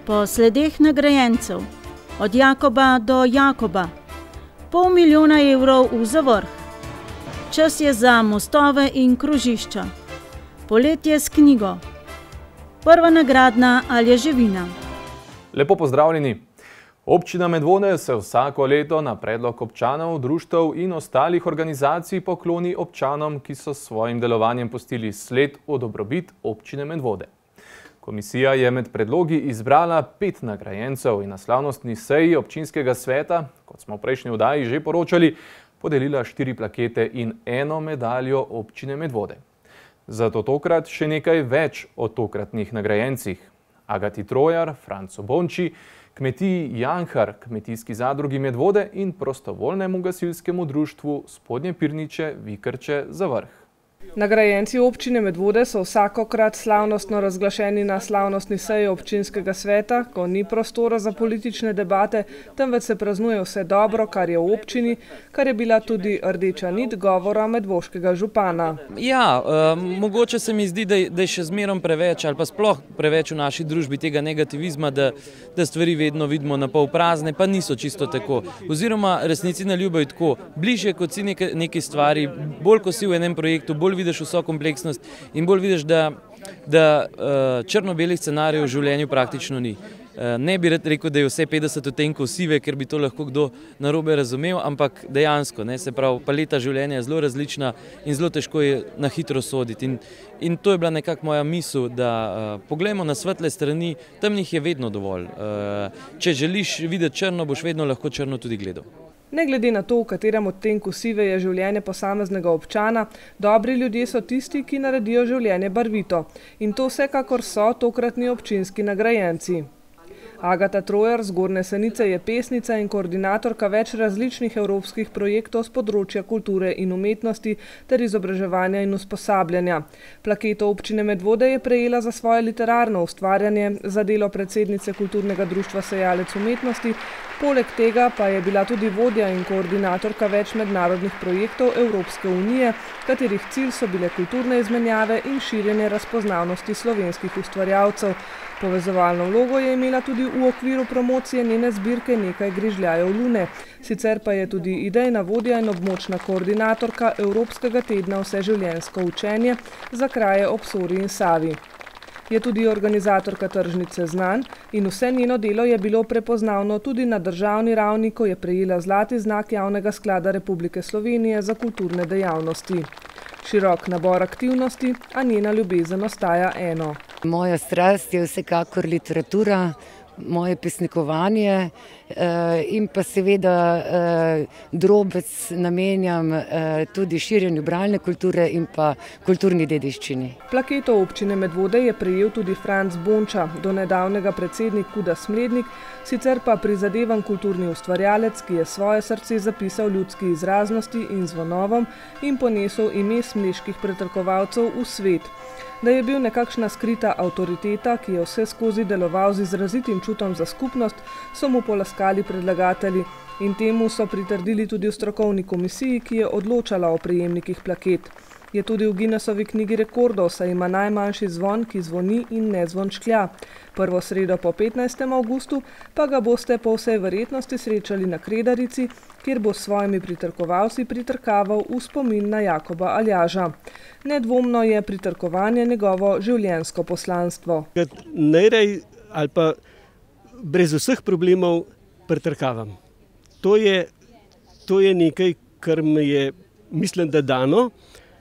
Po sledeh nagrajencev, od Jakoba do Jakoba, 500 000 evrov v zavrh. Čas je za mostove in krožišča. Poletje s knjigo. Prva nagradna Alja Živina. Lepo pozdravljeni. Občina Medvode se vsako leto na predlog občanov, društev in ostalih organizacij pokloni občanom, ki so s svojim delovanjem pustili sled v dobrobit občine Medvode. Komisija je med predlogi izbrala 5 nagrajencev in na slavnostni seji občinskega sveta, kot smo v prejšnji oddaji že poročali, podelila 4 plakete in 1 medaljo občine Medvode. Zato tokrat še nekaj več o tokratnih nagrajencih. Agati Trojar, Franco Bonči, kmetiji Janhar, kmetijski zadrugi Medvode in prostovoljnemu gasilskemu društvu Spodnje Pirniče, Vikrče, Zavrh. Nagrajenci občine Medvode so vsakokrat slavnostno razglašeni na slavnostni seji občinskega sveta, ko ni prostora za politične debate, temveč se praznuje vse dobro, kar je v občini, kar je bila tudi rdeča nit govora medvoškega župana. Ja, mogoče se mi zdi, da je še zmerom preveč ali pa sploh preveč v naši družbi tega negativizma, da stvari vedno vidimo na pol prazne, pa niso čisto tako. Oziroma resnici na ljubo je tako, bližje kot si neki stvari, bolj ko si v enem projektu, bolj vidiš vso kompleksnost in bolj vidiš, da črno-belih scenarijev v življenju praktično ni. Ne bi rad rekel, da je vse 50 odtenkov sive, ker bi to lahko kdo narobe razumel, ampak dejansko, se pravi, paleta življenja je zelo različna in zelo težko je na hitro soditi. In to je bila nekako moja misel, da poglejmo na svetle strani, temnih je vedno dovolj. Če želiš videti črno, boš vedno lahko črno tudi gledal. Ne glede na to, v katerem odtenku sive je življenje posameznega občana, dobri ljudje so tisti, ki naredijo življenje barvito. In to vsekakor so tokratni občinski nagrajenci. Agata Trojar z Gornje Senice je pesnica in koordinatorka več različnih evropskih projektov z področja kulture in umetnosti ter izobraževanja in usposabljanja. Plaketo občine Medvode je prejela za svoje literarno ustvarjanje, za delo predsednice Kulturnega društva Sejalec umetnosti, poleg tega pa je bila tudi vodja in koordinatorka več mednarodnih projektov Evropske unije, katerih cilj so bile kulturne izmenjave in širjenje razpoznavnosti slovenskih ustvarjalcev. Povezovalno vlogo je imela tudi v okviru promocije njene zbirke Nekaj grižljajev lune. Sicer pa je tudi idejna vodja in območna koordinatorka Evropskega tedna vseživljenjsko učenje za kraje ob Sori in Savi. Je tudi organizatorka tržnice znanj in vse njeno delo je bilo prepoznavno tudi na državni ravni, ko je prejela zlati znak Javnega sklada Republike Slovenije za kulturne dejavnosti. Širok nabor aktivnosti, a njena ljubezen ostaja eno. Moja strast je vsekakor literatura, moje pesnikovanje in pa seveda drobec namenjam tudi širjenju bralne kulture in pa kulturni dediščini. Plaketo občine Medvode je prejel tudi Franc Bonča, do nedavnega predsednik KUD-a Smlednik, sicer pa prizadevan kulturni ustvarjalec, ki je svoje srce zapisal ljudski izraznosti in zvonovom in ponesel ime smleških pretrkovalcev v svet. Da je bil nekakšna skrita avtoriteta, ki je vse skozi deloval z izrazitim čutom za skupnost, so mu polaskali predlagatelji in temu so pritrdili tudi v strokovni komisiji, ki je odločala o prejemnikih plaket. Je tudi v Guinnessovi knjigi rekordov, saj ima najmanjši zvon, ki zvoni in ne zvončklja. Prvo sredo po 15. avgustu pa ga boste po vsej verjetnosti srečali na Kredarici, kjer bo s svojimi pritrkovalci pritrkaval v spomin na Jakoba Aljaža. Nedvomno je pritrkovanje njegovo življenjsko poslanstvo. Najrej ali pa brez vseh problemov pritrkavam. To je nekaj, kar me je, mislim, da dano.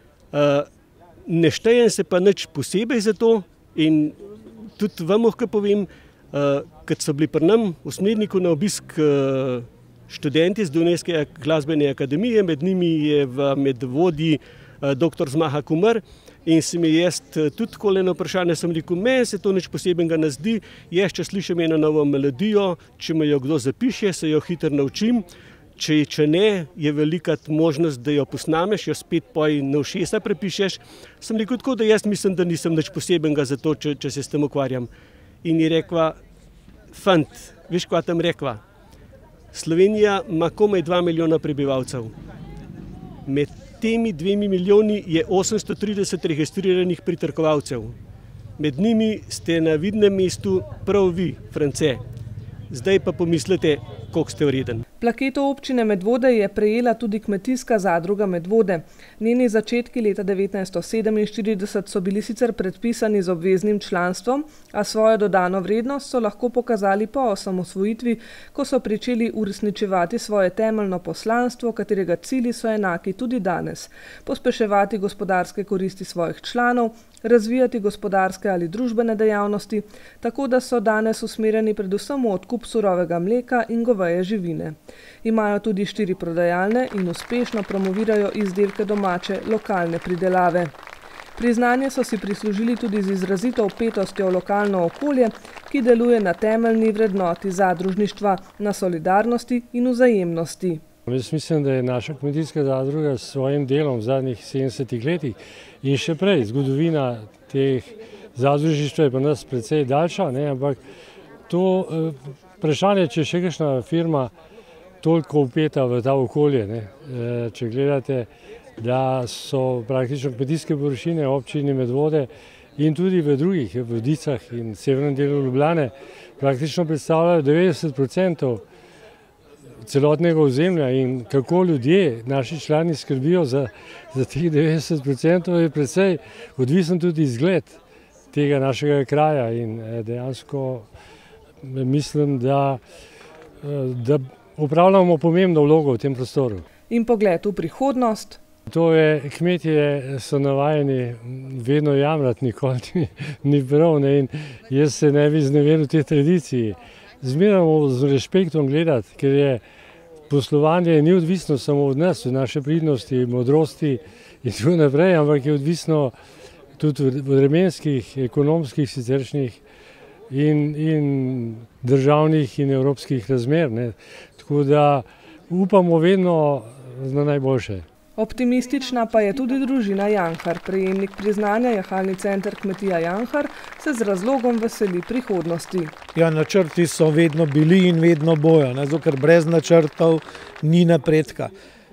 Ne štejem se pa nič posebej za to in tudi vam lahko povem, kad so bili pri nam v Smledniku na obisk študenti z Dunajske glasbene akademije, med njimi je v Medvodi dr. Zmaha Kumar in se mi jaz tudi takole na vprašanje sem rekel, meni se to nič posebenega ne zdi, jaz če slišim eno novo melodijo, če me jo kdo zapiše, se jo hitro naučim. Če ne, je velika možnost, da jo posnameš, jo spet na ušesa prepišeš. Sem rekel tako, da jaz mislim, da nisem nič posebenega za to, če se s tem ukvarjam. In je rekla, fant, veš, kva tam rekla? Slovenija ima komaj 2 milijona prebivalcev. Med temi 2 milijoni je 830 registriranih pritrkovalcev. Med njimi ste na vidnem mestu prav vi, France. Zdaj pa pomislite, koliko ste vreden. Plaketo občine Medvode je prejela tudi kmetijska zadruga Medvode. Njeni začetki leta 1947 so bili sicer predpisani z obveznim članstvom, a svojo dodano vrednost so lahko pokazali po osamosvojitvi, ko so pričeli uresničevati svoje temeljno poslanstvo, katerega cilji so enaki tudi danes. Pospeševati gospodarske koristi svojih članov, razvijati gospodarske ali družbene dejavnosti, tako da so danes usmerjeni predvsem v odkup surovega mleka in goveje živine. Imajo tudi 4 prodajalne in uspešno promovirajo izdelke domače lokalne pridelave. Priznanje so si prislužili tudi z izrazito vpetostjo v lokalno okolje, ki deluje na temeljni vrednoti zadružništva, na solidarnosti in vzajemnosti. Jaz mislim, da je naša kmetijska zadruga s svojim delom v zadnjih 70 letih in še prej, zgodovina teh zadružništva je pa nas precej daljša, ampak to vprašanje, če je še kakšna firma toliko vpeta v ta okolje, če gledate, da so praktično kmetijske površine občine Medvode in tudi v drugih Vodicah in severnem delu Ljubljane praktično predstavljajo 90% celotnega ozemlja in kako ljudje, naši člani skrbijo za teh 90% je precej odvisen tudi izgled tega našega kraja in dejansko mislim, da upravljamo pomembno vlogo v tem prostoru. In pogled v prihodnost. To je, kmetje so navajeni vedno jamrati, nikoli ni prav, in jaz se ne bi izneveril te tradiciji. Zmeraj moramo z respektom gledati, ker je poslovanje ni odvisno samo od nas, od naše pridnosti, modrosti in tako naprej, ampak je odvisno tudi od vremenskih, ekonomskih, siceršnjih in državnih in evropskih razmer. Tako da upamo vedno na najboljše. Optimistična pa je tudi družina Janhar. Prejemnik priznanja Jahalni center Kmetija Janhar se z razlogom veseli prihodnosti. Ja, načrti so vedno bili in vedno bojo, zato ker brez načrtov ni napredka.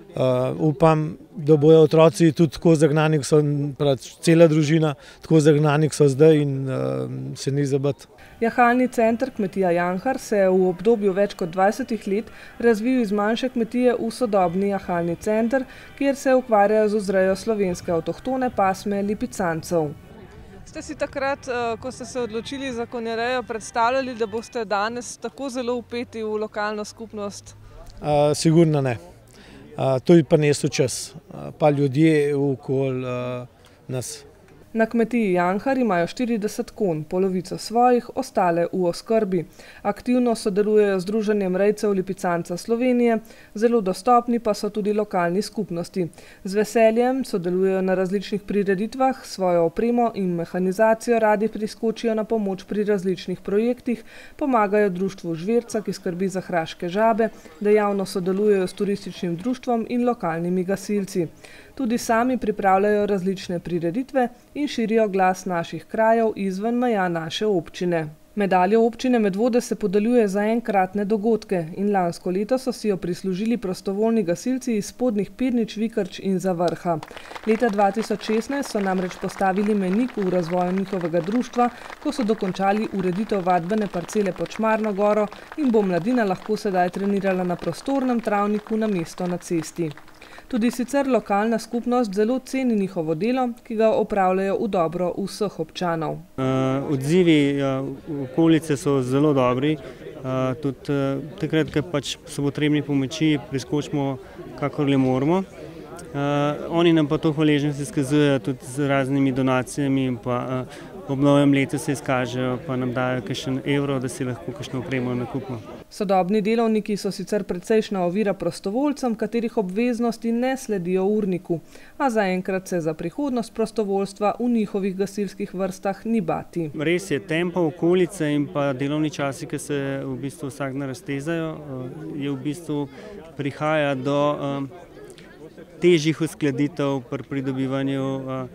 Upam, da bojo otroci tudi tako zagnani, so cela družina tako zagnani, so zdaj in se ni zabati. Jahalni center Kmetija Janhar se je v obdobju več kot 20 let razvil iz manjše kmetije v sodobni jahalni center, kjer se ukvarjajo z vzrejo slovenske avtohtone pasme lipicancev. Ste si takrat, ko ste se odločili za konjerejo, predstavljali, da boste danes tako zelo vpeti v lokalno skupnost? Sigurno ne. To je pa nesel čas, pa ljudje okoli nas. Na kmetiji Janhar imajo 40 konj, polovico svojih, ostale v oskrbi. Aktivno sodelujejo z Združenjem rejcev lipicanca Slovenije, zelo dostopni pa so tudi lokalni skupnosti. Z veseljem sodelujejo na različnih prireditvah, svojo opremo in mehanizacijo radi priskočijo na pomoč pri različnih projektih, pomagajo društvu Žverca, ki skrbi za hraške žabe, dejavno sodelujejo s turističnim društvom in lokalnimi gasilci. Tudi sami pripravljajo različne prireditve in širijo glas naših krajev izven meja naše občine. Medaljo občine Medvode se podeljuje za enkratne dogodke in lansko leto so si jo prislužili prostovoljni gasilci iz Spodnjih Pirnič, Vikrč in Zavrha. Leta 2016 so namreč postavili mejnik v razvoju njihovega društva, ko so dokončali ureditev vadbene parcele pod Šmarno goro in bo mladina lahko sedaj trenirala na prostornem travniku namesto na cesti. Tudi sicer lokalna skupnost zelo ceni njihovo delo, ki ga opravljajo v dobro vseh občanov. Odzivi okolice so zelo dobri, tudi takrat, ko so potrebni pomoči, priskočimo kakor le moramo. Oni nam pa to hvaležnost izkazujejo tudi z raznimi donacijami in pa ob novem letu se izkažejo, pa nam dajo kakšen evro, da si lahko kakšno opremo nakupimo. Sodobni delovniki so sicer precejšnja ovira prostovoljcem, katerih obveznosti ne sledijo urniku, a zaenkrat se za prihodnost prostovoljstva v njihovih gasilskih vrstah ni bati. Res je, tempo okolice in pa delovni časi, ki se v bistvu vsak dan raztezajo, je v bistvu prihaja do težjih uskladitev pri pridobivanju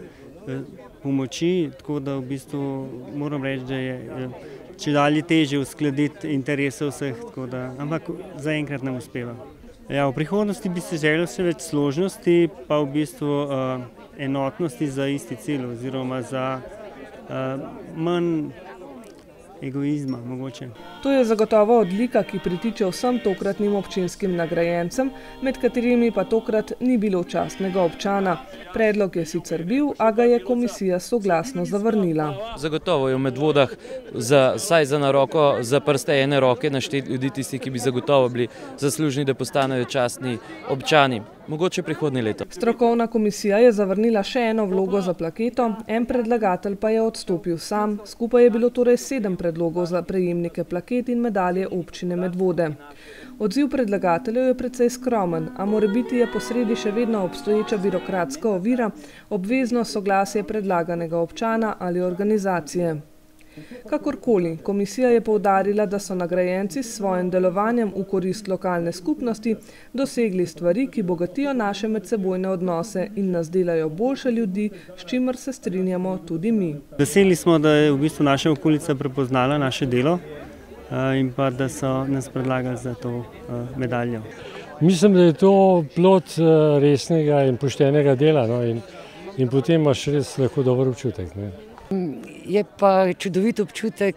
pomoči, tako da v bistvu moram reči, da je čedalje težje uskladiti interese vseh, ampak zaenkrat nam uspeva. Ja, v prihodnosti bi se želel še več složnosti, pa v bistvu enotnosti za isti cilj oziroma za manj egoizma mogoče. To je zagotovo odlika, ki pritiče vsem tokratnim občinskim nagrajencem, med katerimi pa tokrat ni bilo častnega občana. Predlog je sicer bil, a ga je komisija soglasno zavrnila. Zagotovo je v Medvodah vsaj za na roko, za prste ene roke našteti ljudi tisti, ki bi zagotovo bili zaslužni, da postanejo častni občani. Mogoče prihodnje leto. Strokovna komisija je zavrnila še eno vlogo za plaketo, en predlagatelj pa je odstopil sam. Skupaj je bilo torej 7 predlogov za prejemnike plaket in medalje občine Medvode. Odziv predlagateljev je precej skromen, a morebiti je posredi še vedno obstoječa birokratska ovira, obvezno soglasje predlaganega občana ali organizacije. Kakorkoli, komisija je poudarila, da so nagrajenci s svojim delovanjem v korist lokalne skupnosti dosegli stvari, ki bogatijo naše medsebojne odnose in nas delajo boljše ljudi, s čimer se strinjamo tudi mi. Veseli smo, da je v bistvu naša okolica prepoznala naše delo in pa da so nas predlagali za to medaljo. Mislim, da je to plod resnega in poštenega dela, no, in potem imaš res lahko dober občutek. Ne. Je pa čudovit občutek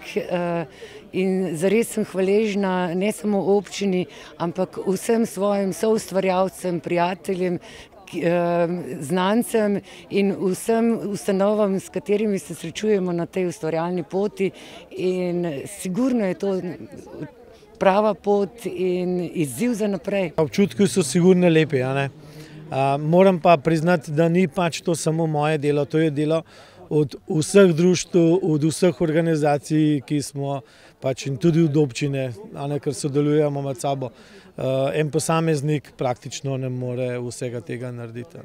in zares sem hvaležna ne samo občini, ampak vsem svojim soustvarjalcem, prijateljem, znancem in vsem ustanovam, s katerimi se srečujemo na tej ustvarjalni poti, in sigurno je to prava pot in izziv za naprej. Občutki so sigurno lepi, moram pa priznati, da ni pač to samo moje delo, to je delo od vseh društv, od vseh organizacij, ki smo pač in tudi od občine, ker sodelujemo med sabo. En posameznik praktično ne more vsega tega narediti.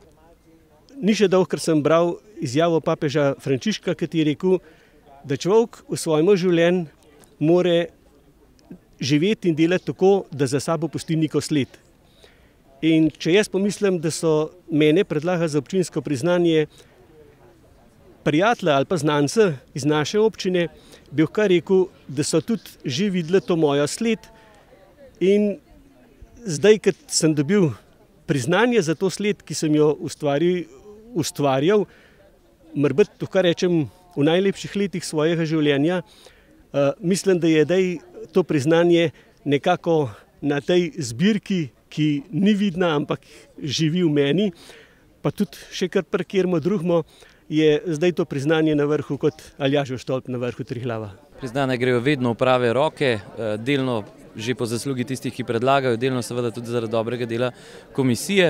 Ni še dolgo, ker sem bral izjavo papeža Frančiška, ki je rekel, da človek v svojem življenju more živeti in delati tako, da za sabo pusti neko sled. In če jaz pomislim, da so mene predlagali za občinsko priznanje prijatelja ali pa znanca iz naše občine, bi kar rekel, da so tudi že videli to mojo sled, in zdaj, ko sem dobil priznanje za to sled, ki sem jo ustvarjal, morebiti to, kar rečem, v najlepših letih svojega življenja, mislim, da je zdaj to priznanje nekako na tej zbirki, ki ni vidna, ampak živi v meni, pa tudi še kar parkiramo drugmo, je zdaj to priznanje na vrhu kot Aljažev stolp na vrhu Triglava. Priznanja grejo vedno v prave roke, delno že po zaslugi tistih, ki predlagajo, delno seveda tudi zaradi dobrega dela komisije.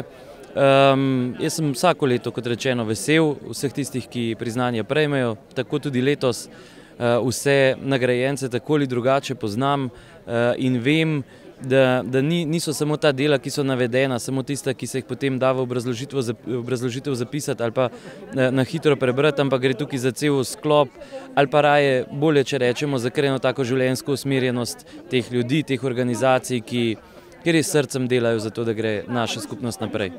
Jaz sem vsako leto, kot rečeno, vesel vseh tistih, ki priznanje prejmejo, tako tudi letos vse nagrajence tako ali drugače poznam in vem, da niso samo ta dela, ki so navedena, samo tista, ki se jih potem da v obrazložitev zapisati ali pa na hitro prebrati, ampak gre tukaj za cel sklop ali pa raje bolje, če rečemo, za eno tako življenjsko usmerjenost teh ljudi, teh organizacij, ki res srcem delajo za to, da gre naša skupnost naprej.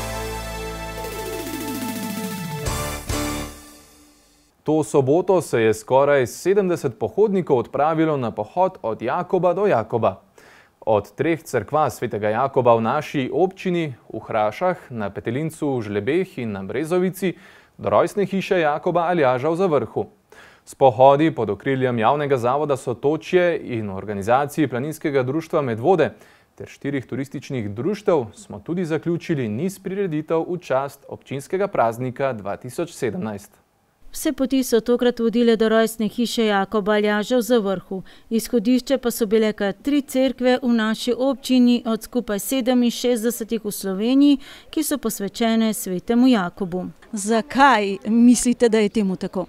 To soboto se je skoraj 70 pohodnikov odpravilo na pohod od Jakoba do Jakoba. Od 3 cerkva svetega Jakoba v naši občini, v Hrašah, na Petelincu, v Žlebeh in na Brezovici, do rojstne hiše Jakoba Aljaža v Zavrhu. S pohodi pod okriljem javnega zavoda Sotočje in organizaciji Planinskega društva Medvode ter 4 turističnih društev smo tudi zaključili niz prireditev v čast občinskega praznika 2017. Vse poti so tokrat vodile do rojstne hiše Jakoba Aljaža v Zavrhu. Izhodišče pa so bile kar 3 cerkve v naši občini od skupaj 67 v Sloveniji, ki so posvečene svetemu Jakobu. Zakaj mislite, da je temu tako?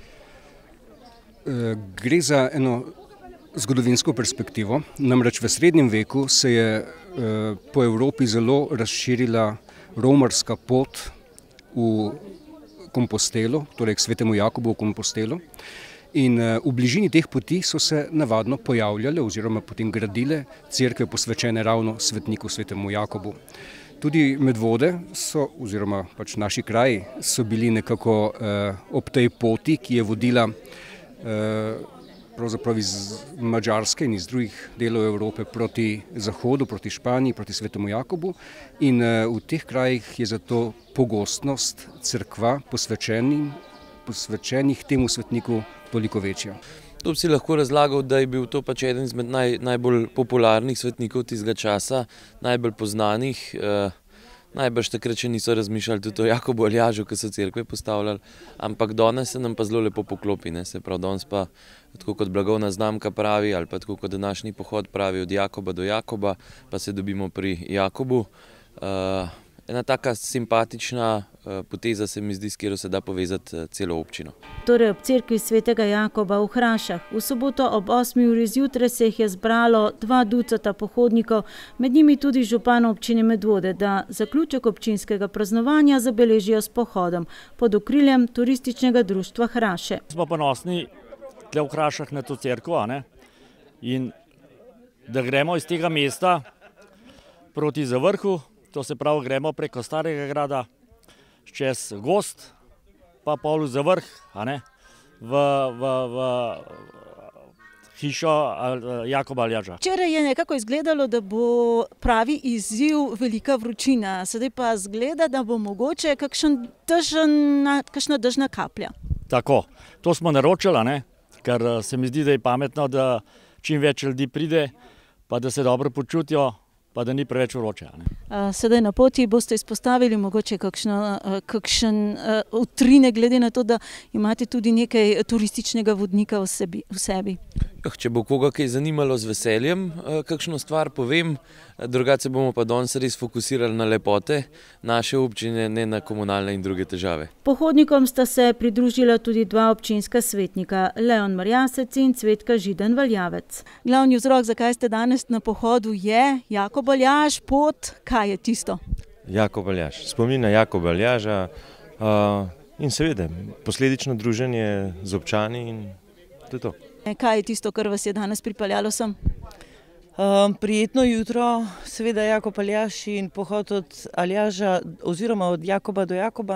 Gre za eno zgodovinsko perspektivo. Namreč v srednjem veku se je po Evropi zelo razširila romarska pot v Kompostelo, torej k svetemu Jakobu v Kompostelo. In v bližini teh poti so se navadno pojavljale oziroma potem gradile cerkve posvečene ravno svetniku svetemu Jakobu. Tudi Medvode so, oziroma pač naši kraji, so bili nekako ob tej poti, ki je vodila pravzaprav iz Madžarske in iz drugih delov Evrope proti zahodu, proti Španiji, proti svetemu Jakobu. In v teh krajih je zato pogostnost cerkva posvečenim posvečenih temu svetniku toliko večja. To bi si lahko razlagal, da je bil to pač eden izmed najbolj popularnih svetnikov tistega časa, najbolj poznanih. Najbrž takrat še niso razmišljali tudi o Jakobu Aljažu, ki so cerkve postavljali, ampak danes se nam pa zelo lepo poklopi. Se pravi, danes pa, tako kot blagovna znamka pravi, ali pa tako kot današnji pohod pravi, od Jakoba do Jakoba, pa se dobimo pri Jakobu. Ena taka simpatična poteza se mi zdi, s katero se da povezati celo občino. Torej ob cerkvi svetega Jakoba v Hrašah. V soboto ob 8. uri zjutraj se jih je zbralo 2 ducata pohodnikov, med njimi tudi župan občine Medvode, da zaključek občinskega praznovanja zabeležijo s pohodom pod okriljem turističnega društva Hraše. Smo ponosni tle v Hrašah na to cerkvo, in da gremo iz tega mesta proti Zavrhu. To se pravi, gremo preko Starega grada, čez Gozd, pa pol za vrh, v hišo Jakoba Aljaža. Včeraj je nekako izgledalo, da bo pravi izziv velika vročina, sedaj pa izgleda, da bo mogoče kakšna dežna kaplja. Tako, to smo naročili, ker se mi zdi, da je pametno, da čim več ljudi pride, pa da se dobro počutijo, pa da ni preveč vroče. Sedaj na poti boste izpostavili mogoče kakšen utrinek, glede na to, da imate tudi nekaj turističnega vodnika v sebi. Če bo koga kaj zanimalo, z veseljem kakšno stvar povem, drugače bomo pa danes res fokusirali na lepote naše občine, ne na komunalne in druge težave. Pohodnikom sta se pridružila tudi 2 občinska svetnika, Leon Marjasec in Cvetka Židan Valjavec. Glavni vzrok, zakaj ste danes na pohodu, je Jakob Aljaž, pot, kaj je tisto? Jakob Aljaž, spomin na Jakoba Aljaža in seveda posledično druženje z občani in to je to. Kaj je tisto, kar vas je danes pripeljalo sem? Prijetno jutro, seveda Jakob Aljaž in pohod od Aljaža oziroma od Jakoba do Jakoba.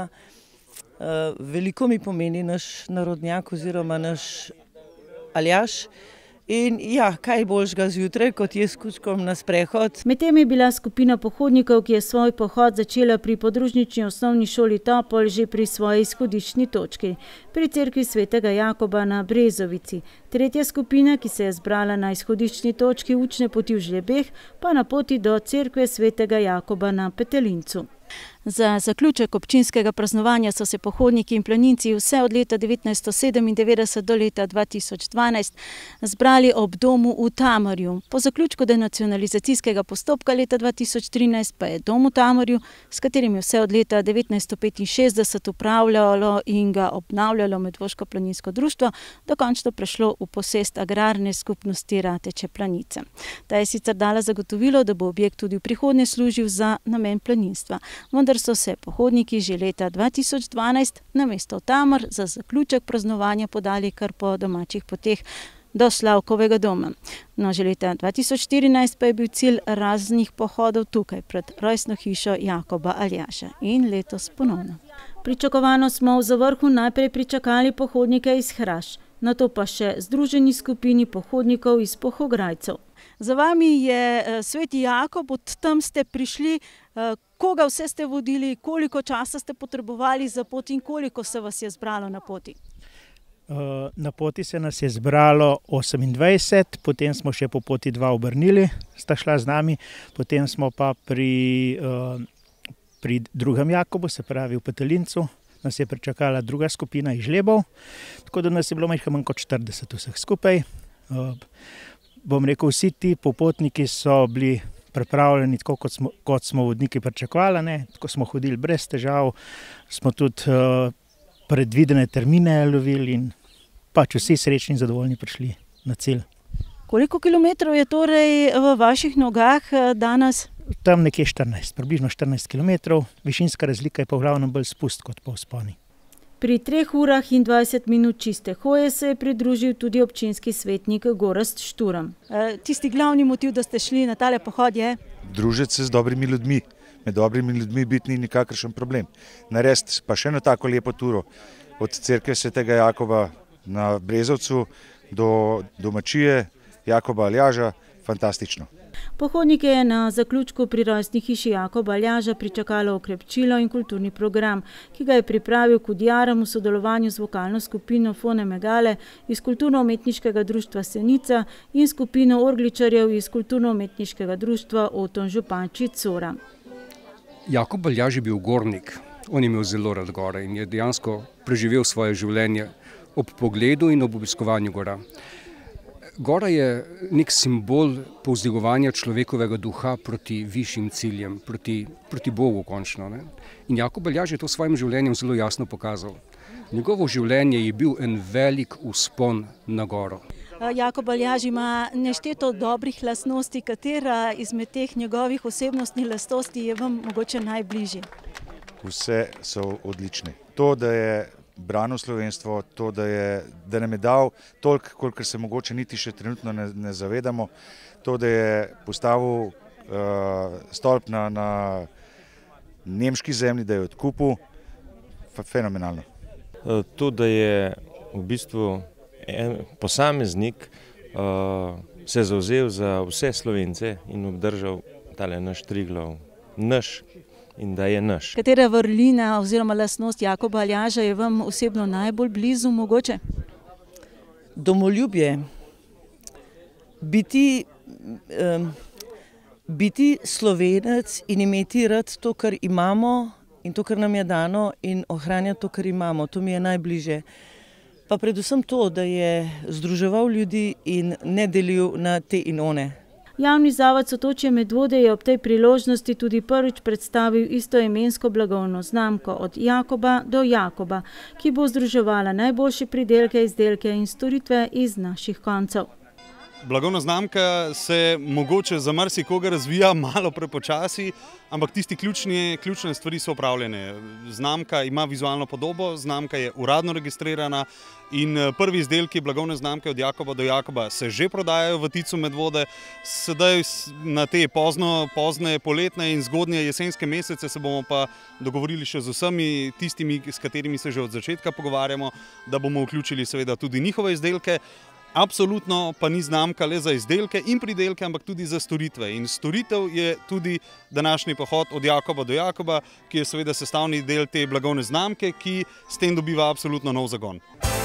Veliko mi pomeni naš narodnjak oziroma naš Aljaž. In ja, kaj boljšega zjutraj, kot je s kučkom na sprehod. Medtem je bila skupina pohodnikov, ki je svoj pohod začela pri podružnični osnovni šoli Topol, že pri svoji izhodiščni točki, pri cerkvi svetega Jakoba na Brezovici. Tretja skupina, ki se je zbrala na izhodiščni točki učne poti v Žlebeh, pa na poti do cerkve svetega Jakoba na Petelincu. Za zaključek občinskega praznovanja so se pohodniki in planinci vse od leta 1997 do leta 2012 zbrali ob domu v Tamarju. Po zaključku denacionalizacijskega postopka leta 2013 pa je dom v Tamarju, s katerim je vse od leta 1965 upravljalo in ga obnavljalo Medvoško planinsko društvo, dokončno prešlo v posest agrarne skupnosti Rateče Planice. Ta je sicer dala zagotovilo, da bo objekt tudi v prihodnje služil za namen planinstva. Vendar so se pohodniki že leta 2012 na mesto v Tamar za zaključek praznovanja podali kar po domačih poteh do Slavkovega doma. No, že leta 2014 pa je bil cilj raznih pohodov tukaj pred rojstno hišo Jakoba Aljaža in letos ponovno. Pričakovano smo v Zavrhu najprej pričakali pohodnike iz Hraš, nato pa še združeni skupini pohodnikov iz Pohograjcev. Za vami je sveti Jakob, od tam ste prišli. Koga vse ste vodili, koliko časa ste potrebovali za pot in koliko se vas je zbralo na poti? Na poti se nas je zbralo 28, potem smo še po poti 2 obrnili, sta šla z nami, potem smo pa pri drugem Jakobu, se pravi v Petelincu, nas je pričakala druga skupina iz Žlebov, tako da nas je bilo manj kot 40 vseh skupaj. Bom rekel, vsi ti popotniki so bili pripravljeni tako, kot smo vodniki pričakovali, tako smo hodili brez težav, smo tudi predvidene termine lovili in pač vsi srečni in zadovoljni prišli na cilj. Koliko kilometrov je torej v vaših nogah danes? Tam nekje 14, približno 14 kilometrov, višinska razlika je pa v glavnem bolj spust kot pa vzponi. Pri 3 urah in 20 minut čiste hoje se je pridružil tudi občinski svetnik Gorazd Šturm. Tisti glavni motiv, da ste šli na tale pohod je? Družiti se z dobrimi ljudmi. Med dobrimi ljudmi biti ni nikakršen problem. Narediti pa še eno tako lepo turo od cerkve svetega Jakoba na Brezovcu do domačije Jakoba Aljaža, fantastično. Pohodnike je na zaključku pri rojstni hiši Jakoba Aljaža pričakalo okrepčilo in kulturni program, ki ga je pripravil Kudjaram v sodelovanju z vokalno skupino Fone Megale iz Kulturno-umetniškega društva Senica in skupino orgličarjev iz Kulturno-umetniškega društva Oton Županči Cora. Jakob Aljaž je bil gornik, on je imel zelo rad gore in je dejansko preživel svoje življenje ob pogledu in ob obiskovanju gora. Gora je nek simbol povzdigovanja človekovega duha proti višjim ciljem, proti Bogu končno. Ne? In Jakob Aljaž je to svojim življenjem zelo jasno pokazal. Njegovo življenje je bil en velik vzpon na goro. Jakob Aljaž ima nešteto dobrih lastnosti, katera izmed teh njegovih osebnostnih lastnosti je vam mogoče najbližje? Vse so odlični. To, da je branil slovenstvo, to, da nam je dal toliko, kolikor se mogoče niti še trenutno ne zavedamo, to, da je postavil stolp na nemški zemlji, da je odkupil, fenomenalno. To, da je v bistvu en posameznik se zavzel za vse Slovence in obdržal tale naš Triglav, naš, in da je naš. Katera vrlina oziroma lastnost Jakoba Aljaža je vam osebno najbolj blizu mogoče? Domoljubje. Biti Slovenec in imeti rad to, kar imamo in to, kar nam je dano in ohranjati to, kar imamo. To mi je najbližje. Pa predvsem to, da je združeval ljudi in ne delil na te in one. Javni zavod Sotočje Medvode je ob tej priložnosti tudi prvič predstavil istoimensko blagovno znamko Od Jakoba do Jakoba, ki bo združevala najboljše pridelke, izdelke in storitve iz naših koncev. Blagovna znamka se mogoče za marsikoga razvija malo prepočasi, ampak tisti ključne stvari so opravljene. Znamka ima vizualno podobo, znamka je uradno registrirana in prvi izdelki blagovne znamke Od Jakoba do Jakoba se že prodajajo v Ticu Medvode. Sedaj na te pozne poletne in zgodnje jesenske mesece se bomo pa dogovorili še z vsemi tistimi, s katerimi se že od začetka pogovarjamo, da bomo vključili seveda tudi njihove izdelke. Absolutno pa ni znamka le za izdelke in pridelke, ampak tudi za storitve. In storitev je tudi današnji pohod Od Jakoba do Jakoba, ki je seveda sestavni del te blagovne znamke, ki s tem dobiva absolutno nov zagon.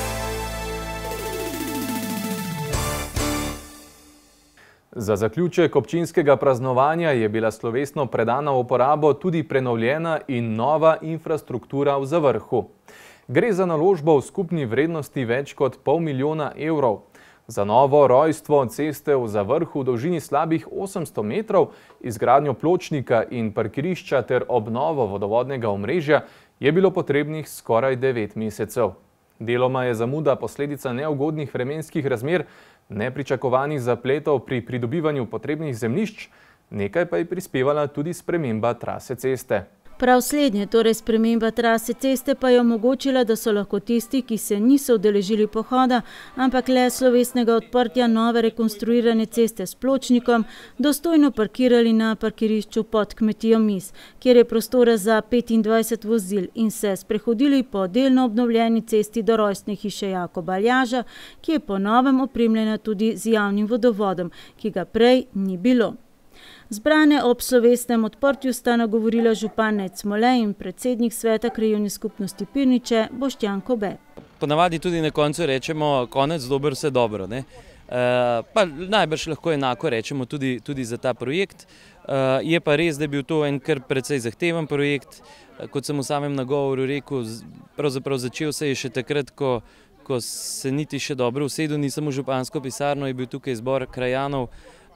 Za zaključek občinskega praznovanja je bila slovesno predana v uporabo tudi prenovljena in nova infrastruktura v Zavrhu. Gre za naložbo v skupni vrednosti več kot pol milijona evrov. Za novo rojstvo ceste v Zavrhu v dolžini slabih 800 metrov, izgradnjo pločnika in parkirišča ter obnovo vodovodnega omrežja je bilo potrebnih skoraj 9 mesecev. Deloma je zamuda posledica neugodnih vremenskih razmer, nepričakovanih zapletov pri pridobivanju potrebnih zemljišč, nekaj pa je prispevala tudi sprememba trase ceste. Prav slednje, torej sprememba trase ceste, pa je omogočila, da so lahko tisti, ki se niso udeležili pohoda, ampak le slovesnega odprtja nove rekonstruirane ceste s pločnikom, dostojno parkirali na parkirišču pod kmetijo Mis, kjer je prostora za 25 vozil, in se sprehodili po delno obnovljeni cesti do rojstne hiše Jakoba Aljaža, ki je po novem opremljena tudi z javnim vodovodom, ki ga prej ni bilo. Zbrane ob slovesnem odprtju sta nagovorila župan Nejc Smole in predsednik sveta krajevne skupnosti Pirniče Boštjan Kobe. Ponavadi tudi na koncu rečemo konec dober, vse dobro. Pa najbrž lahko enako rečemo tudi za ta projekt. Je pa res, da je bil to en kar precej zahteven projekt. Kot sem v samem nagovoru rekel, pravzaprav začel se je še takrat, ko se niti še dobro usedel, nisem v župansko pisarno, je bil tukaj zbor krajanov.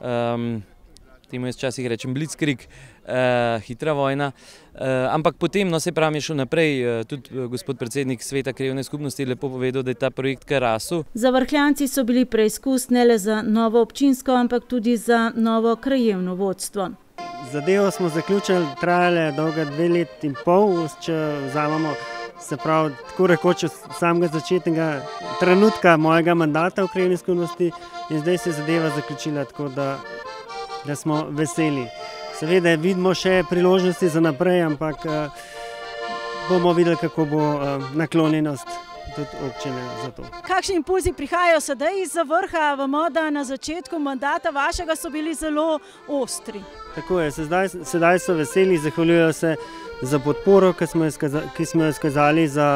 Temu jaz včasih rečem blitzkrieg, hitra vojna, ampak potem, se pravi, je šel naprej, tudi gospod predsednik sveta krajevne skupnosti je lepo povedal, da je ta projekt kar rasel. Zavrhljanci so bili preizkus ne le za novo občinsko, ampak tudi za novo krajevno vodstvo. Zadevo smo zaključili, trajale dolga 2 leti in pol, če vzamemo, se pravi, tako rekoč od samega začetnega trenutka mojega mandata v krajevni skupnosti, in zdaj se je zadeva zaključila, tako da smo veseli. Seveda vidimo še priložnosti za naprej, ampak bomo videli, kako bo naklonjenost tudi občine za to. Kakšni impulzi prihajajo sedaj iz Zavrha? Vemo, da na začetku mandata vašega so bili zelo ostri. Tako je, sedaj so veseli, zahvaljujejo se za podporo, ki smo jo izkazali za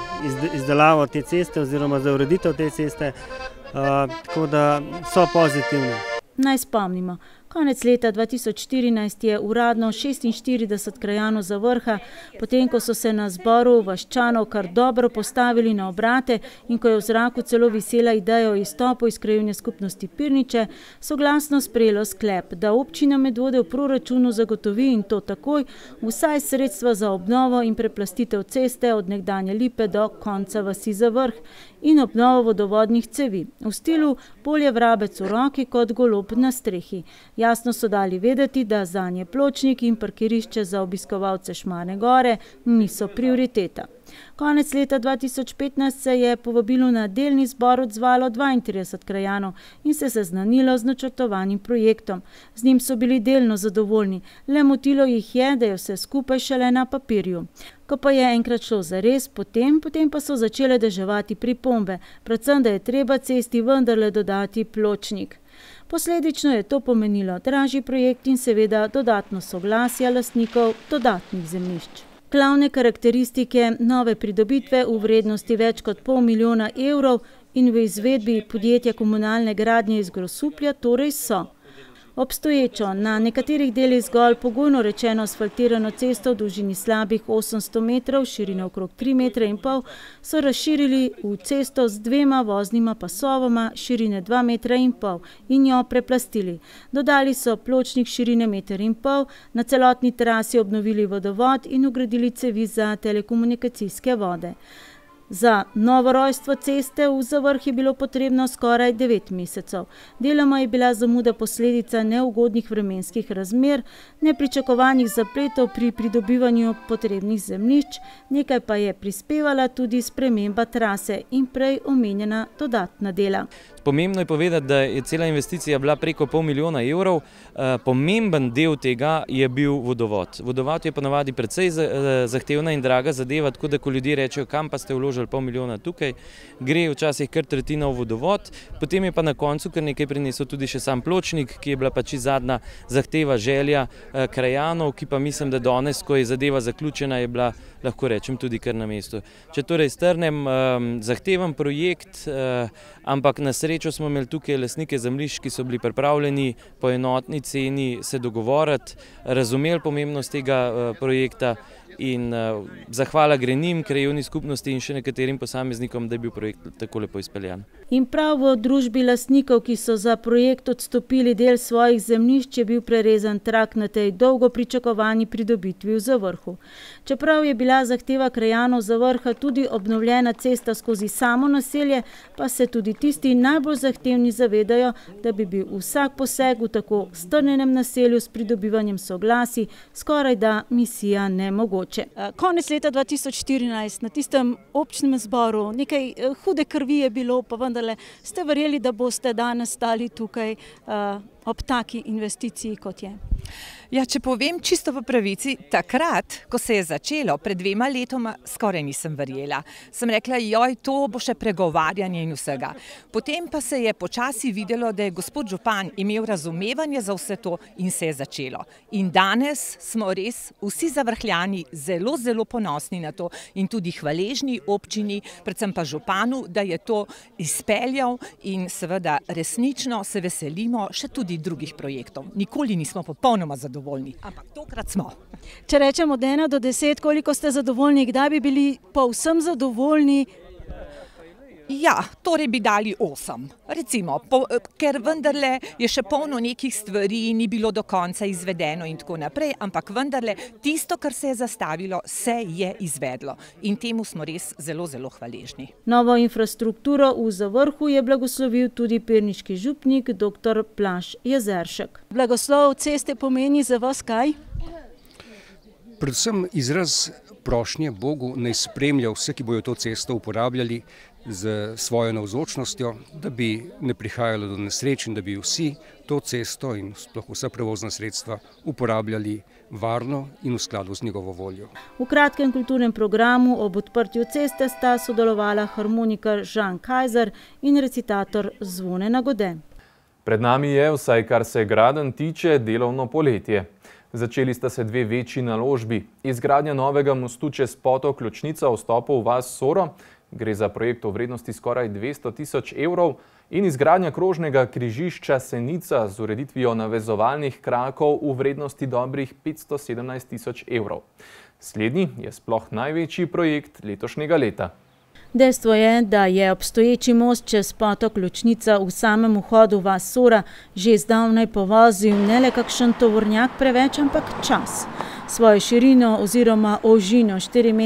izdelavo te ceste oziroma za ureditev te ceste, tako da so pozitivni. Naj spomnimo, konec leta 2014 je uradno 46 krajanov Zavrha, potem ko so se na zboru vaščanov kar dobro postavili na obrate in ko je v zraku celo visela ideja o izstopu iz krajevne skupnosti Pirniče, soglasno sprejelo sklep, da občina Medvode v proračunu zagotovi in to takoj vsaj sredstva za obnovo in preplastitev ceste od nekdanje Lipe do konca vasi Zavrh in obnovo vodovodnih cevi v stilu bolje vrabec v roki kot golob na strehi. Jasno so dali vedeti, da zanje pločnik in parkirišče za obiskovalce Šmarne gore niso prioriteta. Konec leta 2015 se je povabilu na delni zbor odzvalo 32 krajanov in se seznanilo z načrtovanim projektom. Z njim so bili delno zadovoljni, le motilo jih je, da je vse skupaj šele na papirju. Ko pa je enkrat šlo zares, potem pa so začele deževati pripombe, predvsem, da je treba cesti vendarle dodati pločnik. Posledično je to pomenilo dražji projekt in seveda dodatno soglasje lastnikov dodatnih zemljišč. Glavne karakteristike nove pridobitve v vrednosti več kot pol milijona evrov in v izvedbi podjetja komunalne gradnje iz Grosuplja torej so: obstoječo, na nekaterih delih zgolj pogojno rečeno asfaltirano cesto v dolžini slabih 800 metrov, širine okrog 3,5 metra, so razširili v cesto z 2 voznima pasovoma širine 2,5 metra in jo preplastili. Dodali so pločnik širine 1,5 metra, na celotni trasi obnovili vodovod in vgradili cevi za telekomunikacijske vode. Za novo rojstvo ceste v Zavrh je bilo potrebno skoraj 9 mesecev. Deloma je bila zamuda posledica neugodnih vremenskih razmer, nepričakovanih zapletov pri pridobivanju potrebnih zemljišč, nekaj pa je prispevala tudi sprememba trase in prej omenjena dodatna dela. Pomembno je povedati, da je cela investicija bila preko pol milijona evrov. Pomemben del tega je bil vodovod. Vodovod je ponavadi precej zahtevna in draga zadeva, tako da ko ljudje rečejo, kam pa ste vložili pol milijona tukaj, gre včasih kar tretjina v vodovod, potem je pa na koncu kar nekaj prinesel tudi še sam pločnik, ki je bila pač zadnja zahteva, želja krajanov, ki pa mislim, da danes, ko je zadeva zaključena, je bila, lahko rečem, tudi kar na mestu. Če torej strnem, zahteven projekt, ampak na srečo smo imeli tukaj lastnike zemljišč, ki so bili pripravljeni po enotni ceni se dogovoriti, razumeli pomembnost tega projekta in zahvala gre njim, krajevni skupnosti in še nekaterim posameznikom, da je bil projekt tako lepo izpeljan. In prav v družbi lastnikov, ki so za projekt odstopili del svojih zemljišč, je bil prerezan trak na tej dolgo pričakovani pridobitvi v Zavrhu. Čeprav je bila zahteva krajanov Zavrha tudi obnovljena cesta skozi samo naselje, pa se tudi tisti najbolj zahtevni zavedajo, da bi bil vsak poseg v tako strnjenem naselju s pridobivanjem soglasij skoraj da misija nemogoča. Konec leta 2014 na tistem občnem zboru nekaj hude krvi je bilo, pa vendarle ste verjeli, da boste danes stali tukaj ob taki investiciji, kot je? Ja, če povem čisto v pravici, takrat, ko se je začelo, pred 2 letoma, skoraj nisem verjela. Sem rekla, joj, to bo še pregovarjanje in vsega. Potem pa se je počasi videlo, da je gospod župan imel razumevanje za vse to in se je začelo. In danes smo res vsi Zavrhljani zelo, zelo ponosni na to in tudi hvaležni občini, predvsem pa županu, da je to izpeljal in seveda resnično se veselimo še tudi drugih projektov. Nikoli nismo popolnoma zadovoljni. Ampak tokrat smo. Če rečemo od 1 do 10, koliko ste zadovoljni, kdaj bi bili povsem zadovoljni? Ja, torej bi dali 8, recimo, ker vendarle je še polno nekih stvari, ni bilo do konca izvedeno in tako naprej, ampak vendarle tisto, kar se je zastavilo, se je izvedlo in temu smo res zelo, zelo hvaležni. Novo infrastrukturo v Zavrhu je blagoslovil tudi pirniški župnik dr. Blaž Jezeršek. Blagoslov ceste pomeni za vas kaj? Predvsem izraz prošnje Bogu naj spremlja vse, ki bojo to cesto uporabljali, z svojo navzočnostjo, da bi ne prihajalo do nesreč in da bi vsi to cesto in sploh vsa prevozna sredstva uporabljali varno in v skladu z njegovo voljo. V kratkem kulturnem programu ob odprtju ceste sta sodelovala harmonikar Žan Kajzer in recitator Zvone Nagode. Pred nami je, vsaj kar se gradenj tiče, delovno poletje. Začeli sta se dve večji naložbi. Izgradnja novega mostu čez potok Kločnica v vstopu v vas Soro, gre za projekt v vrednosti skoraj 200 000 evrov, in izgradnja krožnega križišča Senica z ureditvijo navezovalnih krakov v vrednosti dobrih 517 000 evrov. Slednji je sploh največji projekt letošnjega leta. Dejstvo je, da je obstoječi most čez potok Kločnica v samem vhodu vas Sora že zdavnaj povozil ne le kakšen tovornjak preveč, ampak čas. Svojo širino oziroma ožino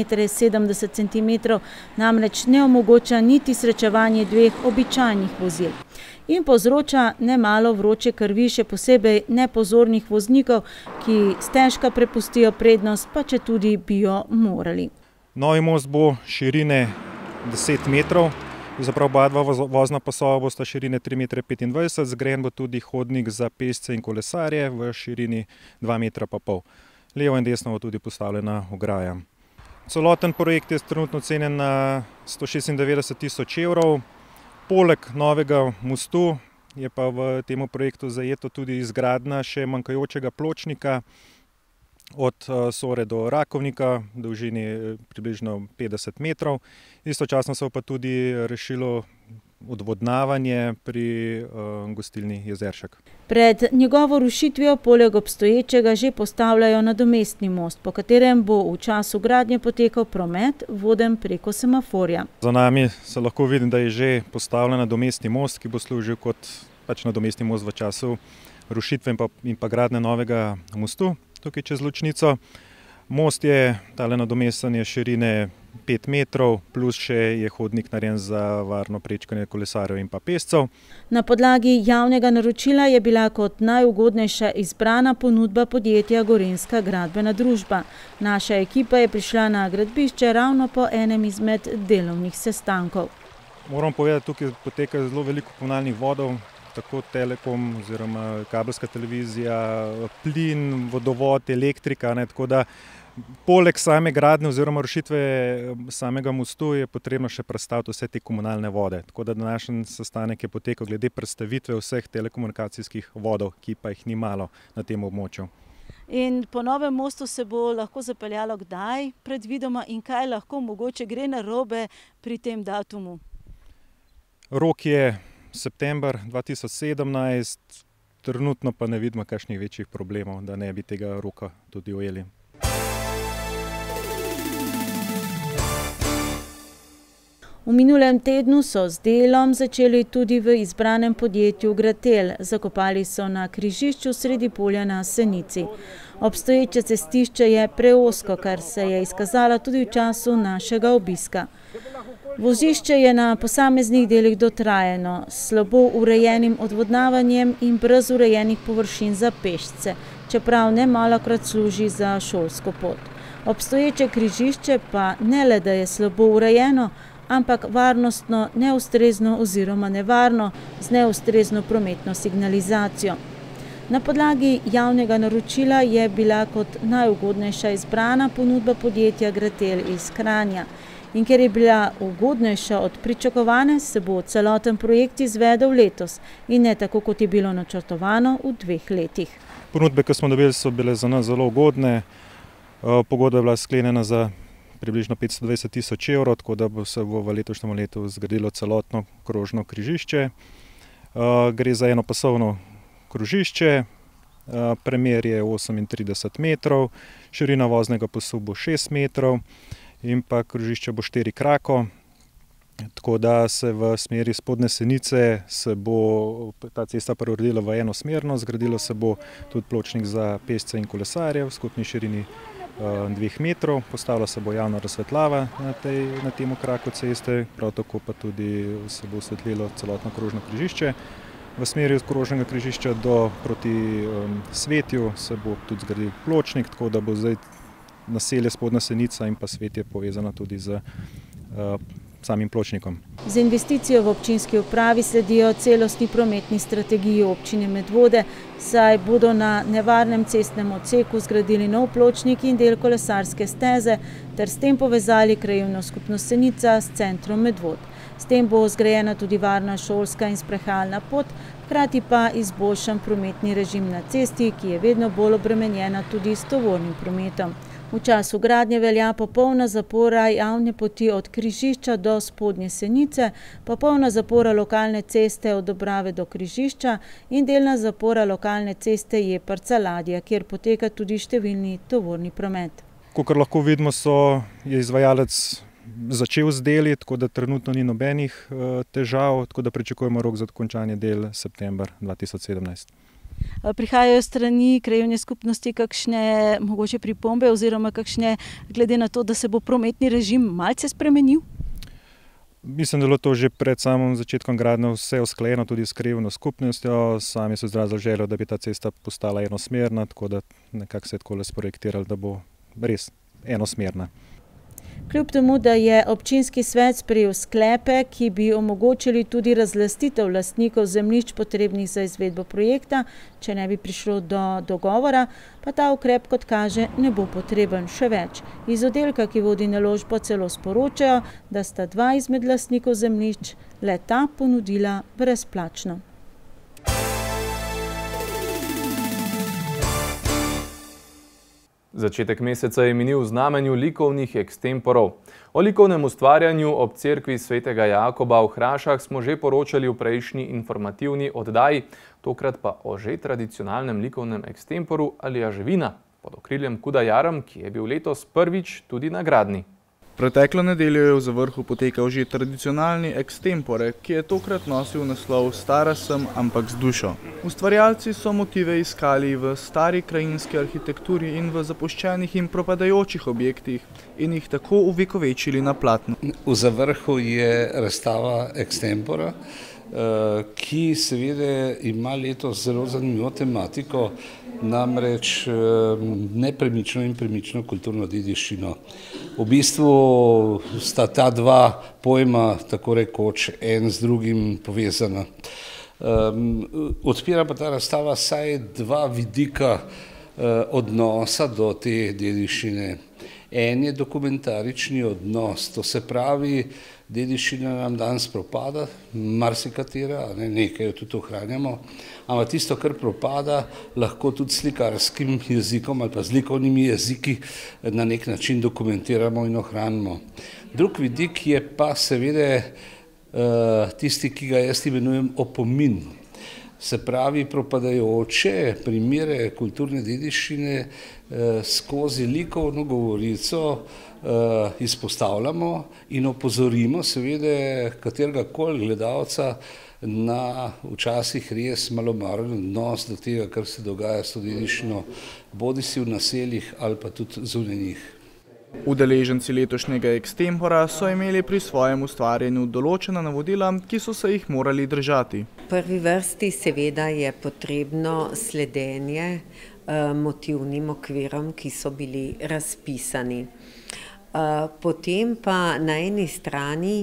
4,70 m namreč ne omogoča niti srečevanje dveh običajnih vozil. In povzroča nemalo vroče krvi, še posebej nepozornih voznikov, ki stežka prepustijo prednost, pa če tudi bi jo morali. Novi most bo širine 10 metrov, zaprav oba dva vozna pasova bosta širine 3,25 m, zgrajen bo tudi hodnik za pešce in kolesarje v širini 2,5 metra. Levo in desno bo tudi postavljena ograja. Celoten projekt je trenutno cenjen na 196 000 evrov. Poleg novega mostu je pa v tem projektu zajeto tudi izgradnja še manjkajočega pločnika od Sore do Rakovnika, v dolžini približno 50 metrov. Istočasno se bo pa tudi rešilo odvodnavanje pri gostilni Jezeršek. Pred njegovo rušitvijo poleg obstoječega že postavljajo nadomestni most, po katerem bo v času gradnje potekal promet, voden preko semaforja. Za nami se lahko vidim, da je že postavljen nadomestni most, ki bo služil kot nadomestni most v času rušitve in pa gradnje novega mostu tukaj čez Ločnico. Most je, tale nadomesten je širine 5 metrov, plus še je hodnik narejen za varno prečkanje kolesarjev in pa pešcev. Na podlagi javnega naročila je bila kot najugodnejša izbrana ponudba podjetja Gorenjska gradbena družba. Naša ekipa je prišla na gradbišče ravno po enem izmed delovnih sestankov. Moram povedati, tukaj poteka zelo veliko komunalnih vodov, tako Telekom oziroma kabelska televizija, plin, vodovod, elektrika, tako da poleg same gradnje oziroma rušitve samega mostu je potrebno še prestaviti vse te komunalne vode. Tako da današnji sestanek je potekal glede prestavitve vseh telekomunikacijskih vodov, ki pa jih ni malo na tem območju. In po novem mostu se bo lahko zapeljalo kdaj predvidoma in kaj lahko mogoče gre narobe pri tem datumu? Rok je september 2017, trenutno pa ne vidimo kakšnih večjih problemov, da ne bi tega roka tudi ujeli. V minulem tednu so z delom začeli tudi v izbranem podjetju Gratel. Zakopali so na križišču sredi polja na Senici. Obstoječe cestišče je preozko, kar se je izkazalo tudi v času našega obiska. Vozišče je na posameznih delih dotrajano, s slabo urejenim odvodnavanjem in brez urejenih površin za pešce, čeprav ne malokrat služi za šolsko pot. Obstoječe križišče pa ne le, da je slabo urejeno, ampak varnostno neustrezno oziroma nevarno z neustrezno prometno signalizacijo. Na podlagi javnega naročila je bila kot najugodnejša izbrana ponudba podjetja Gratel iz Kranja. In ker je bila ugodnejša od pričakovane, se bo celoten projekt izvedel letos in ne tako, kot je bilo načrtovano v 2 letih. Ponudbe, ki smo dobili, so bile za nas zelo ugodne. Pogodba je bila sklenjena za približno 520 000 evrov, tako da se bo v letošnjem letu zgradilo celotno krožno križišče. Gre za enopasovno krožišče, premer je 38 metrov, širina voznega pasu bo 6 metrov in pa krožišče bo 4 krako, tako da se v smeri Spodnje Senice se bo ta cesta preuredila v enosmerno, zgradilo se bo tudi pločnik za pešce in kolesarje v skupni širini 2 metrov, postavila se bo javna razsvetljava na tem kraku ceste, prav tako pa tudi se bo osvetlilo celotno krožno križišče. V smeri od krožnega križišča proti Svetju se bo tudi zgradil pločnik, tako da bo zdaj naselje Spodnja Senica in pa Svetje povezano tudi z samim pločnikom. Z investicijo v občinski upravi sledijo celostni prometni strategiji občine Medvode, saj bodo na nevarnem cestnem odseku zgradili nov pločnik in del kolesarske steze ter s tem povezali krajevno skupnost Senica s centrom Medvod. S tem bo zgrajena tudi varna šolska in sprehajalna pot, hkrati pa izboljšan prometni režim na cesti, ki je vedno bolj obremenjena tudi s tovornim prometom. V času gradnje velja popolna zapora javne poti od križišča do Spodnje Senice, popolna zapora lokalne ceste od Dobrave do križišča in delna zapora lokalne ceste Jeprca-Ladja, kjer poteka tudi številni tovorni promet. Kakor lahko vidimo, je izvajalec začel z deli, tako da trenutno ni nobenih težav, tako da pričakujemo rok za dokončanje del september 2017. Prihajajo strani krajevne skupnosti kakšne mogoče pripombe oziroma kakšne, glede na to, da se bo prometni režim malce spremenil? Mislim, da je bilo to že pred samim začetkom gradnje vse usklajeno tudi s krajevno skupnostjo. Sami so izrazili željo, da bi ta cesta postala enosmerna, tako da nekako se je takole sprojektirali, da bo res enosmerna. Kljub temu, da je občinski svet sprejel sklepe, ki bi omogočili tudi razlastitev lastnikov zemljišč potrebnih za izvedbo projekta, če ne bi prišlo do dogovora, pa ta ukrep, kot kaže, ne bo potreben. Še več. Iz oddelka, ki vodi naložbo, celo sporočajo, da sta dva izmed lastnikov zemljišč le-ta ponudila brezplačno. Začetek meseca je minil v znamenju likovnih ekstemporov. O likovnem ustvarjanju ob cerkvi svetega Jakoba v Hrašah smo že poročali v prejšnji informativni oddaji, tokrat pa o že tradicionalnem likovnem ekstemporu Alija Živina pod okriljem Kuda Jaram, ki je bil letos prvič tudi nagradni. Preteklo nedeljo je v Zavrhu potekal že tradicionalni ekstempore, ki je tokrat nosil naslov Stara sem, ampak z dušo. Ustvarjalci so motive iskali v stari krajinski arhitekturi in v zapuščenih in propadajočih objektih in jih tako uvekovečili na platnu. V Zavrhu je razstava ekstempora, ki seveda ima letos zelo zanimivo tematiko, namreč nepremično in premično kulturno dediščino. V bistvu sta ta dva pojma tako rekoč en z drugim povezana. Odpira pa ta razstava vsaj dva vidika odnosa do te dediščine. En je dokumentarični odnos, to se pravi, dediščina nam danes propada, marsikatera, nekaj jo tudi ohranjamo, ampak tisto, kar propada, lahko tudi slikarskim jezikom ali pa z likovnimi jeziki na nek način dokumentiramo in ohranimo. Drug vidik je pa seveda tisti, ki ga jaz imenujem opomin. Se pravi, propadajoče primere kulturne dediščine skozi likovno govorico izpostavljamo in opozorimo seveda katerega-koli gledalca na včasih res malomaren odnos do tega, kar se dogaja s to dediščino, bodisi v naseljih ali pa tudi zunaj njih. Udeleženci letošnjega ekstempora so imeli pri svojem ustvarjanju določena navodila, ki so se jih morali držati. V prvi vrsti seveda je potrebno sledenje motivnim okvirom, ki so bili razpisani. Potem pa na eni strani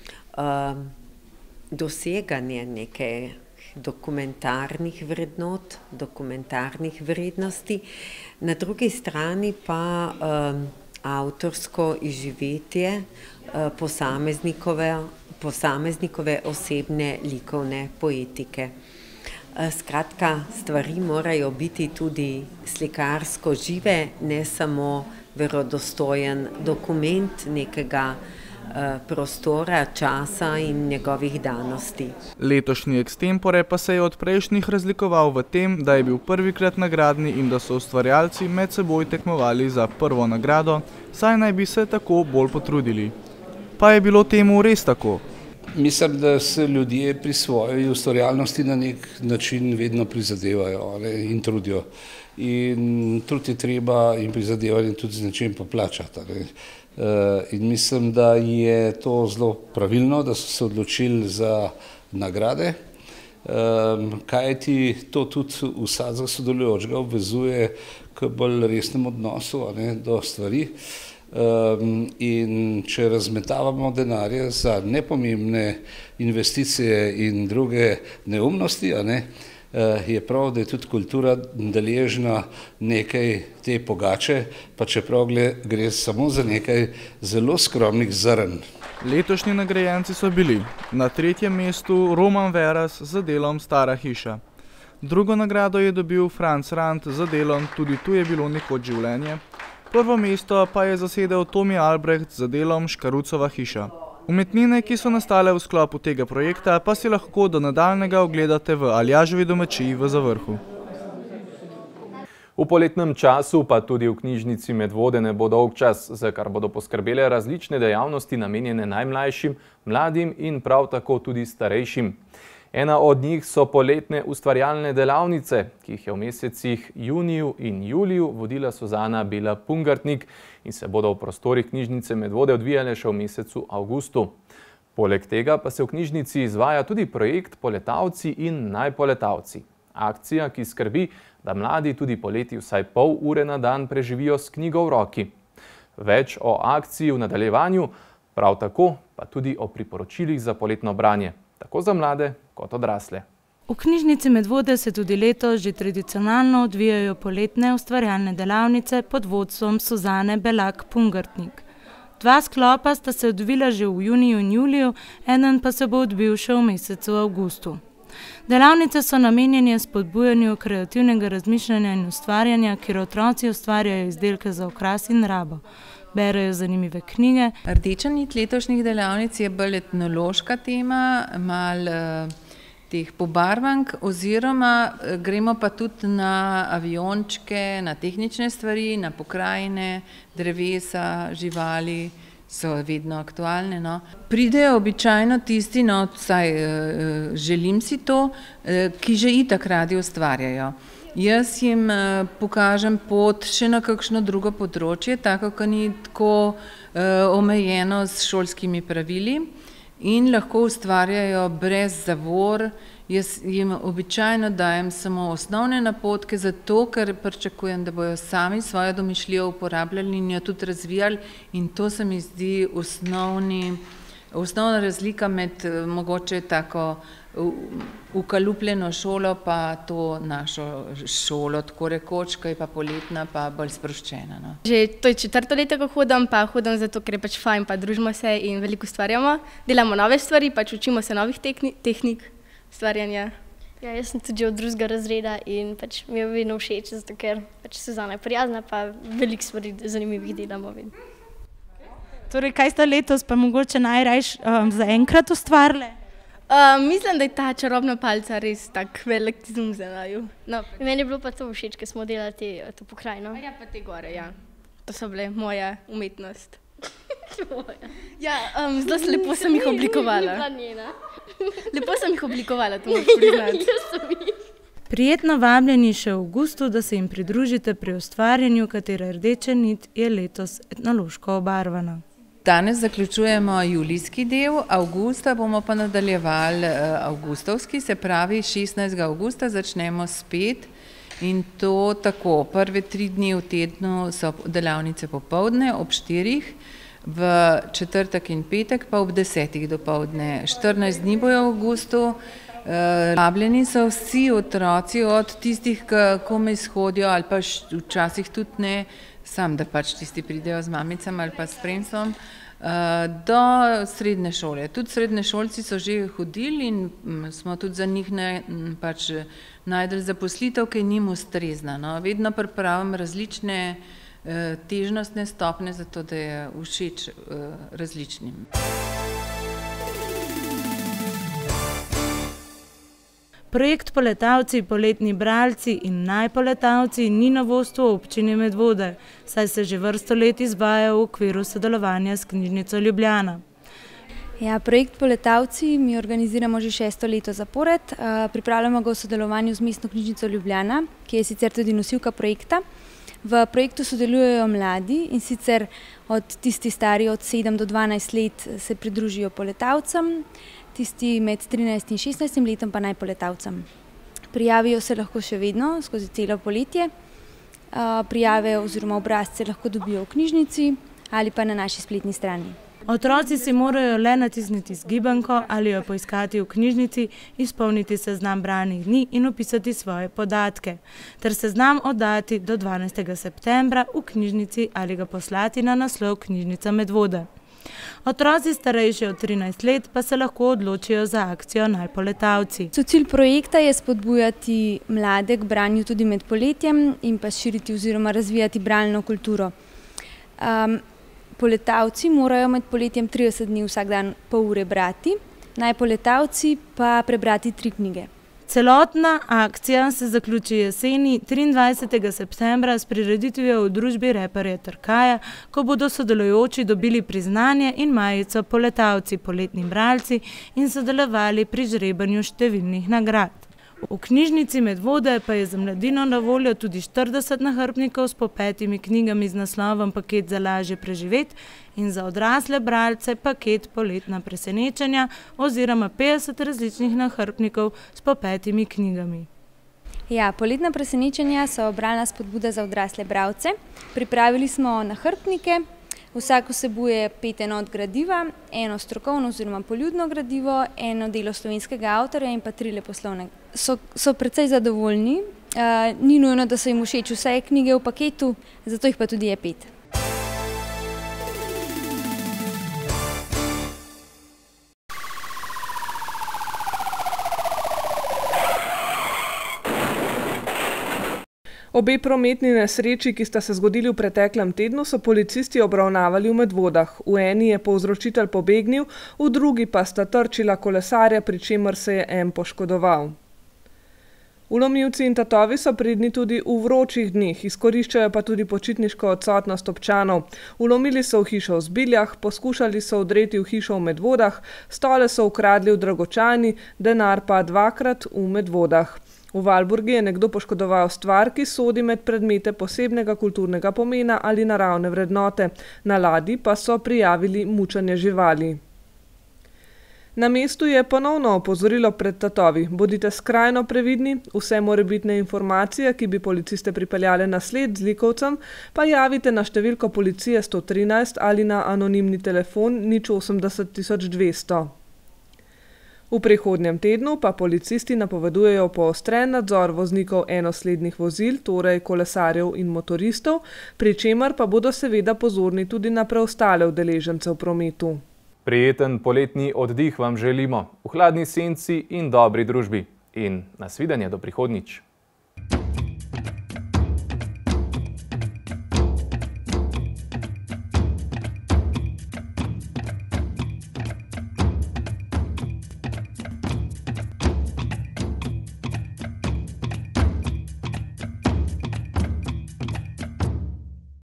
doseganje neke dokumentarnih vrednot, dokumentarnih vrednosti, na drugi strani pa avtorsko izživetje posameznikove osebne likovne poetike. Skratka, stvari morajo biti tudi slikarsko žive, ne samo verodostojen dokument nekega prostora, časa in njegovih danosti. Letošnji ekstempore pa se je od prejšnjih razlikoval v tem, da je bil prvikrat nagradni in da so ustvarjalci med seboj tekmovali za prvo nagrado, saj naj bi se tako bolj potrudili. Pa je bilo temu res tako? Mislim, da se ljudje pri svoji ustvarjalnosti na nek način vedno prizadevajo in trudijo. In trud je treba in prizadevanje tudi z nečim poplačati. In mislim, da je to zelo pravilno, da so se odločili za nagrade, kajti to tudi vsakega sodelujočega obvezuje k bolj resnemu odnosu do stvari. in če razmetavamo denarje za nepomembne investicije in druge neumnosti, je prav, da je tudi kultura deležna nekaj te pogače, pa čeprav gre samo za nekaj zelo skromnih zrn. Letošnji nagrajenci so bili na 3. mestu Roman Veras z delom Stara hiša. Drugo nagrado je dobil Franz Rant z delom Tudi tu je bilo nekoč življenje. Prvo mesto pa je zasedel Tomi Albrecht z delom Škarucova hiša. Umetnine, ki so nastale v sklopu tega projekta, pa si lahko do nadaljnjega ogledate v Aljaževi domačiji v Zavrhu. V poletnem času pa tudi v knjižnici Medvode ne bo dolgčas, za kar bodo poskrbele različne dejavnosti namenjene najmlajšim, mladim in prav tako tudi starejšim. Ena od njih so poletne ustvarjalne delavnice, ki jih je v mesecih juniju in juliju vodila Suzana Bela-Pungartnik in se bodo v prostorih knjižnice Medvode odvijale še v mesecu avgustu. Poleg tega pa se v knjižnici izvaja tudi projekt Poletavci in najpoletavci. Akcija, ki skrbi, da mladi tudi poleti vsaj pol ure na dan preživijo s knjigo v roki. Več o akciji v nadaljevanju, prav tako pa tudi o priporočilih za poletno branje, tako za mlade kot odrasle. V knjižnici Medvode se tudi letos že tradicionalno odvijajo poletne ustvarjalne delavnice pod vodstvom Suzane Belak-Pungartnik. 2 sklopa sta se odvila že v juniju in juliju, eden pa se bo odvil še v mesecu avgustu. Delavnice so namenjene spodbujanju kreativnega razmišljanja in ustvarjanja, kjer otroci ustvarjajo izdelke za okras in rabo. Berejo zanimive knjige. Rdeča nit letošnjih delavnic je bolj etnološka tema, malo teh pobarvank, oziroma gremo pa tudi na aviončke, na tehnične stvari, na pokrajine, drevesa, živali, so vedno aktualne. Pridejo običajno tisti, vsaj želim si to, ki že itak radi ustvarjajo. Jaz jim pokažem pot še na kakšno drugo področje, tako, ki ni tako omejeno s šolskimi pravili in lahko ustvarjajo brez zavor. Jaz jim običajno dajem samo osnovne napotke, zato ker pričakujem, da bojo sami svojo domišljijo uporabljali in jo tudi razvijali, in to se mi zdi osnovna razlika med mogoče tako ukalupljeno šolo pa to našo šolo, tako rekoč, ki je pa poletna, pa bolj sproščena. Že to je 4. leto, ko hodim, pa hodim zato, ker je pač fajn, pa družimo se in veliko ustvarjamo. Delamo nove stvari, pač učimo se novih tehnik ustvarjanja. Ja, jaz sem tudi od 2. razreda in pač mi je vedno všeč, zato ker pač Suzana je prijazna, pa veliko stvari zanimivih delamo. Torej, kaj ste letos pa mogoče najrajš zaenkrat ustvarili? Mislim, da je ta čarobna palica res tak velik izum za naju. Meni je bilo pa to všeč, ker smo delali to pokrajino. Ja, pa te gore, ja. To so bile moja umetnost. Ja, zelo lepo sem jih oblikovala. Lepo sem jih oblikovala, to moram priznati. Prijetno vabljeni še v avgustu, da se jim pridružite pri ustvarjanju, katere rdeča nit je letos etnološko obarvana. Danes zaključujemo julijski del, avgusta bomo pa nadaljevali avgustovski, se pravi 16. avgusta začnemo spet, in to tako, prve 3 dni v tednu so delavnice popoldne ob 4, v četrtek in petek pa ob 10 dopoldne. 14 dni bojo v avgustu. Vabljeni so vsi otroci, od tistih, ki komaj shodijo ali pa včasih tudi ne, sam da pač tisti pridejo z mamicami ali pa s spremstvom, do srednje šole. Tudi srednješolci so že hodili in smo tudi za njih pač našli zaposlitev, ki je njim ustrezna. Vedno pripravim različne težnostne stopnje, zato da je všeč različnim. Projekt Poletavci, poletni bralci in najpoletavci ni novost v občini Medvode, saj se že vrsto let izvaja v okviru sodelovanja s knjižnico Ljubljana. Ja, projekt Poletavci mi organiziramo že 6. leto zapored. Pripravljamo ga v sodelovanju z Mestno knjižnico Ljubljana, ki je sicer tudi nosilka projekta. V projektu sodelujejo mladi, in sicer od tisti stari od 7 do 12 let se pridružijo poletavcem, tisti med 13 in 16 letom pa najpoletavcem. Prijavijo se lahko še vedno skozi celo poletje. Prijave oziroma obrazce lahko dobijo v knjižnici ali pa na naši spletni strani. Otroci si morajo le natisniti zgibanko ali jo poiskati v knjižnici, izpolniti seznam branih dni in opisati svoje podatke, ter seznam oddati do 12. septembra v knjižnici ali ga poslati na naslov Knjižnica Medvode. Otroci starejši od 13 let pa se lahko odločijo za akcijo Naj poletavci. Cilj projekta je spodbujati mlade k branju tudi med poletjem in pa širiti oziroma razvijati bralno kulturo. Poletavci morajo med poletjem 30 dni vsak dan pol ure brati, Naj poletavci pa prebrati 3 knjige. Celotna akcija se zaključi jeseni 23. septembra s prireditvijo v družbi reperja Trkaja, ko bodo sodelujoči dobili priznanje in majico Poletavci, poletni bralci in sodelovali pri žrebanju številnih nagrad. V knjižnici Medvode pa je za mladino na voljo tudi 40 nahrbtnikov s po 5 knjigami z naslovom Paket za lažje preživeti in za odrasle bralce paket Poletna presenečenja oziroma 50 različnih nahrbtnikov s po 5 knjigami. Ja, Poletna presenečenja so bralna spodbuda za odrasle bralce. Pripravili smo nahrbtnike. Vsak vsebuje 5 enot gradiva, eno strokovno oziroma poljudno gradivo, eno delo slovenskega avtorja in pa 3 leposlovne. So precej zadovoljni, ni nujno, da so jim všeč vse knjige v paketu, zato jih pa tudi je 5. Obe prometni nesreči, ki sta se zgodili v preteklem tednu, so policisti obravnavali v Medvodah. V eni je povzročitelj pobegnil, v drugi pa sta trčila kolesarja, pri čemer se je en poškodoval. Vlomilci in tatovi so pridni tudi v vročih dneh, izkoriščajo pa tudi počitniško odsotnost občanov. Vlomili so v hišo v Zbiljah, poskušali so vdreti v hišo v Medvodah, stole so ukradli v Dragočani, denar pa 2-krat v Medvodah. V Valburgi je nekdo poškodoval stvar, ki sodi med predmete posebnega kulturnega pomena ali naravne vrednote. Na ladji pa so prijavili mučenje živali. Na mestu je ponovno opozorilo pred tatovi. Bodite skrajno previdni, vse morebitne informacije, ki bi policiste pripeljale na sled zlikovcem, pa javite na številko policije 113 ali na anonimni telefon 080 200. V prihodnjem tednu pa policisti napovedujejo poostren nadzor voznikov enoslednih vozil, torej kolesarjev in motoristov, pri čemer pa bodo seveda pozorni tudi na preostale udeležence v prometu. Prijeten poletni oddih vam želimo, v hladni senci in dobri družbi. In nasvidenje do prihodnjič.